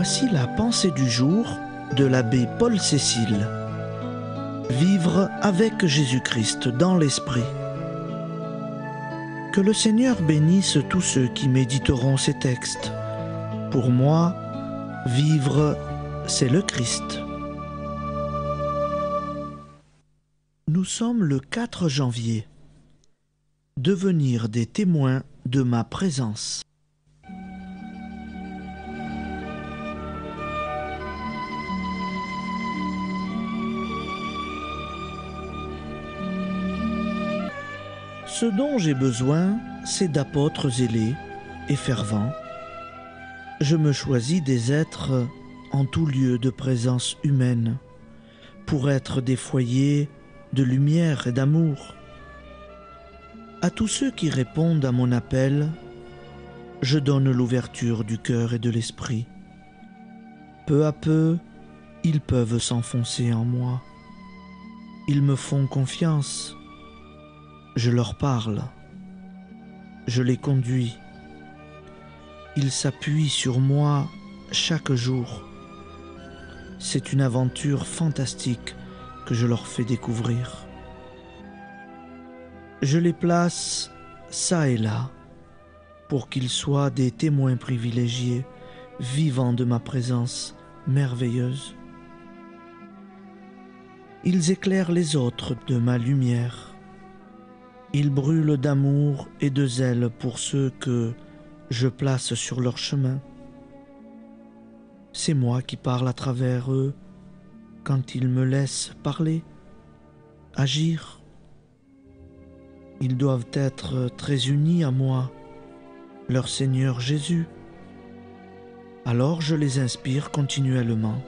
Voici la pensée du jour de l'abbé Paul Cécile. Vivre avec Jésus-Christ dans l'Esprit. Que le Seigneur bénisse tous ceux qui méditeront ces textes. Pour moi, vivre, c'est le Christ. Nous sommes le 4 janvier. Devenir des témoins de ma présence. Ce dont j'ai besoin, c'est d'apôtres zélés et fervents. Je me choisis des êtres en tout lieu de présence humaine, pour être des foyers de lumière et d'amour. À tous ceux qui répondent à mon appel, je donne l'ouverture du cœur et de l'esprit. Peu à peu, ils peuvent s'enfoncer en moi. Ils me font confiance. Je leur parle. Je les conduis. Ils s'appuient sur moi chaque jour. C'est une aventure fantastique que je leur fais découvrir. Je les place çà et là pour qu'ils soient des témoins privilégiés, vivants de ma présence merveilleuse. Ils éclairent les autres de ma lumière. Ils brûlent d'amour et de zèle pour ceux que je place sur leur chemin. C'est moi qui parle à travers eux quand ils me laissent parler, agir. Ils doivent être très unis à moi, leur Seigneur Jésus. Alors je les inspire continuellement.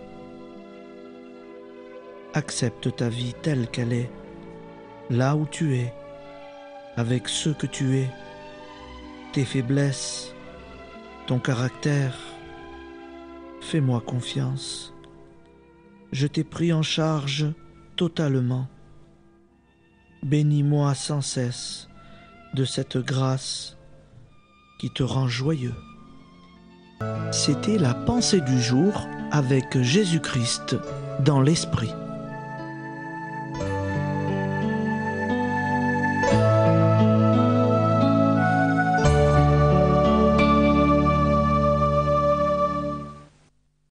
Accepte ta vie telle qu'elle est, là où tu es, avec ce que tu es, tes faiblesses, ton caractère. Fais-moi confiance. Je t'ai pris en charge totalement. Bénis-moi sans cesse de cette grâce qui te rend joyeux. C'était la pensée du jour avec Jésus-Christ dans l'Esprit.